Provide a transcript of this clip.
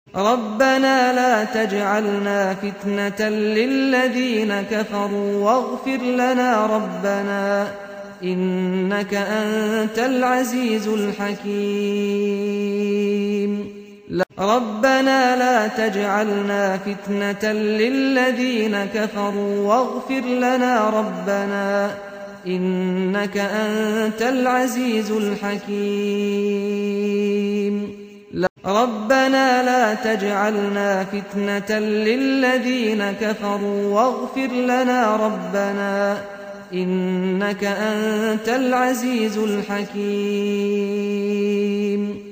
ربنا لا تجعلنا فتنة للذين كفروا واغفر لنا ربنا إنك أنت العزيز الحكيم ربنا لا تجعلنا فتنة للذين كفروا واغفر لنا ربنا إنك أنت العزيز الحكيم ربنا لا تجعلنا فتنة للذين كفروا واغفر لنا ربنا إنك أنت العزيز الحكيم